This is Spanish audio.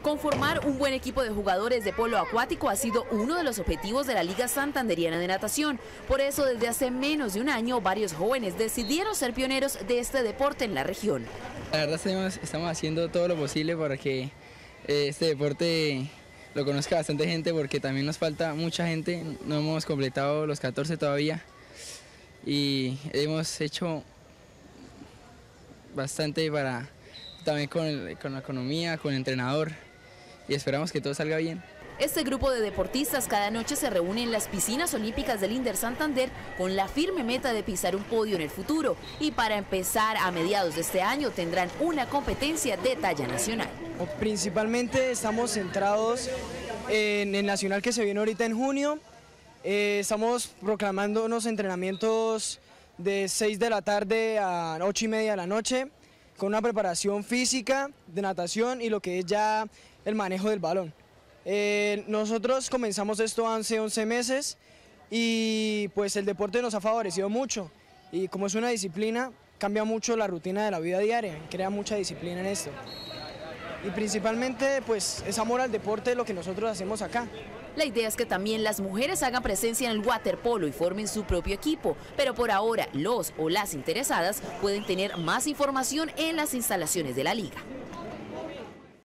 Conformar un buen equipo de jugadores de polo acuático ha sido uno de los objetivos de la Liga Santanderiana de Natación. Por eso, desde hace menos de un año, varios jóvenes decidieron ser pioneros de este deporte en la región. La verdad estamos haciendo todo lo posible para que este deporte lo conozca bastante gente, porque también nos falta mucha gente, no hemos completado los 14 todavía y hemos hecho bastante para también con la economía, con el entrenador, y esperamos que todo salga bien. Este grupo de deportistas cada noche se reúne en las piscinas olímpicas del Inder Santander con la firme meta de pisar un podio en el futuro, y para empezar a mediados de este año tendrán una competencia de talla nacional. Principalmente estamos centrados en el nacional que se viene ahorita en junio. Estamos proclamando unos entrenamientos de 6 de la tarde a 8:30 de la noche, con una preparación física de natación y lo que es ya el manejo del balón. Nosotros comenzamos esto hace 11 meses y pues el deporte nos ha favorecido mucho, y como es una disciplina cambia mucho la rutina de la vida diaria, crea mucha disciplina en esto. Y principalmente pues es amor al deporte lo que nosotros hacemos acá. La idea es que también las mujeres hagan presencia en el waterpolo y formen su propio equipo, pero por ahora los o las interesadas pueden tener más información en las instalaciones de la liga.